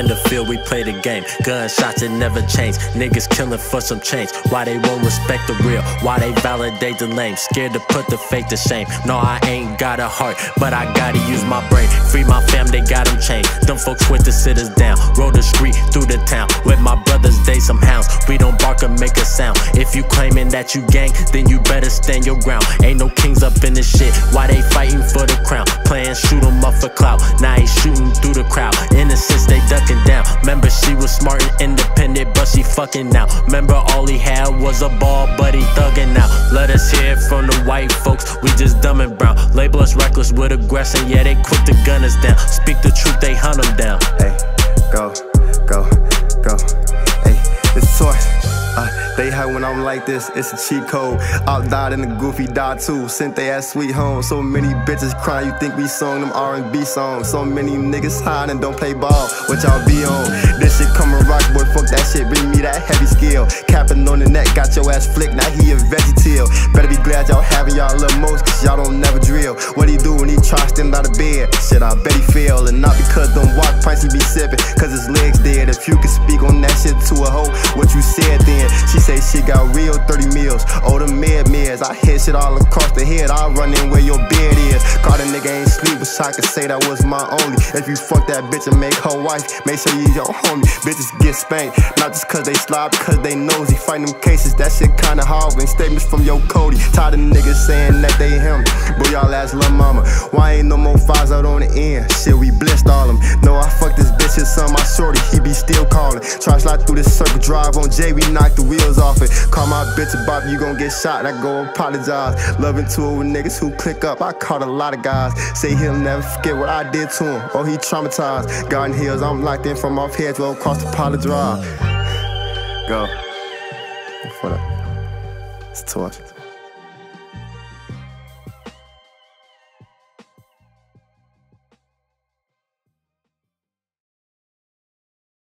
in the field, we play the game. Gunshots, it never change. Niggas killing for some change. Why they won't respect the real? Why they validate the lame? Scared to put the fake to shame. No, I ain't got a heart, but I gotta use my brain. Free my fam, they got them chained. Them folks went to sit us down. Roll the street through the town. With my brothers, they some hounds. We don't bark or make a sound. If you claiming that you gang, then you better stand your ground. Ain't no kings up in this shit. Why they fighting for the crown? Playing shoot 'em up for clout. Now he shooting through the crowd. Innocence, they ducking down. Remember she was smart and independent, but she fucking now. Remember all he had was a ball, but he thugging out. Let us hear it from the white folks. We just dumb and brown. Label us reckless with aggression. Yeah, they quick to gun us down. Speak the truth, they hunt them down. Hey, go, go, go. Hey, it's toy. They high when I'm like this, it's a cheat code. Out died and the goofy died too. Sent they ass sweet home. So many bitches crying, you think we sung them R&B songs. So many niggas hide and don't play ball. What y'all be on? This shit coming rock, boy, fuck that shit. Bring me that heavy skill. Capping on the neck, got your ass flicked, now he a veggie tail. Better be glad y'all having y'all little most, cause y'all don't never drill. What he do when he try to stand out of bed? Shit, I bet he fail. And not because them walk pints he be sipping, cause his legs dead. If you could speak on that shit to a hoe, what you said then? She say she got real 30 meals. Oh, the meds. I hit shit all across the head. I run in where your bed is. Caught a nigga ain't sleep, but I could say that was my only. If you fuck that bitch and make her wife, make sure you your homie. Bitches get spanked, not just cause they slob, cause they nosy. Fighting them cases, that shit kinda hard. When statements from your Cody, tired of niggas saying that they him. Boy, y'all ask lil' mama, why ain't no more fives out on the end? Shit, we blessed all them. No, I fuck this bitch, his son, my shorty, he be still calling. Try to slide through this circle drive on J, we knock the wheels off it. Call my bitch a bop, you gon' get shot, I go apologize. Loving to it with niggas who click up, I caught a lot of guys. Say he'll never forget what I did to him, or he traumatized. Garden Hills, I'm locked in from off heads, roll across the Pollard Drive. Go. For that. It's torture.